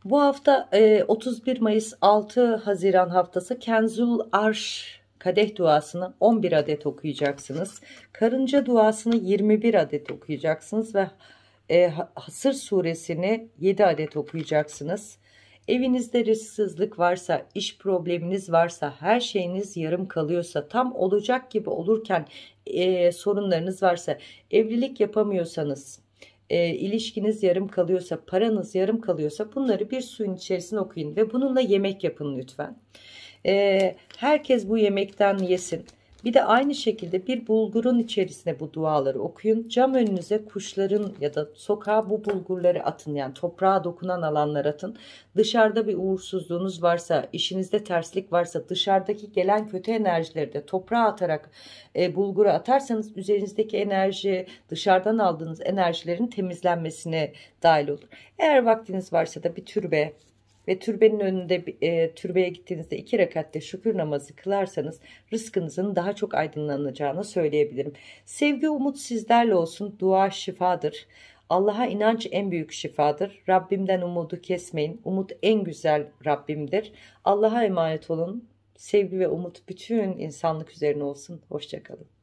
Bu hafta 31 Mayıs 6 Haziran haftası Kenzul Arş Kadeh duasını 11 adet okuyacaksınız. Karınca duasını 21 adet okuyacaksınız ve Hasır suresini 7 adet okuyacaksınız. Evinizde risksizlik varsa, iş probleminiz varsa, her şeyiniz yarım kalıyorsa, tam olacak gibi olurken sorunlarınız varsa, evlilik yapamıyorsanız, ilişkiniz yarım kalıyorsa, paranız yarım kalıyorsa bunları bir suyun içerisine okuyun ve bununla yemek yapın lütfen. Herkes bu yemekten yesin. Bir de aynı şekilde bir bulgurun içerisine bu duaları okuyun. Cam önünüze kuşların ya da sokağa bu bulgurları atın. Yani toprağa dokunan alanlar atın. Dışarıda bir uğursuzluğunuz varsa, işinizde terslik varsa, dışarıdaki gelen kötü enerjileri de toprağa atarak bulgura atarsanız üzerinizdeki enerji, dışarıdan aldığınız enerjilerin temizlenmesine dahil olur. Eğer vaktiniz varsa da bir türbe ve türbenin önünde türbeye gittiğinizde 2 rekatte şükür namazı kılarsanız rızkınızın daha çok aydınlanacağını söyleyebilirim. Sevgi, umut sizlerle olsun. Dua şifadır. Allah'a inanç en büyük şifadır. Rabbimden umudu kesmeyin. Umut en güzel Rabbimdir. Allah'a emanet olun. Sevgi ve umut bütün insanlık üzerine olsun. Hoşça kalın.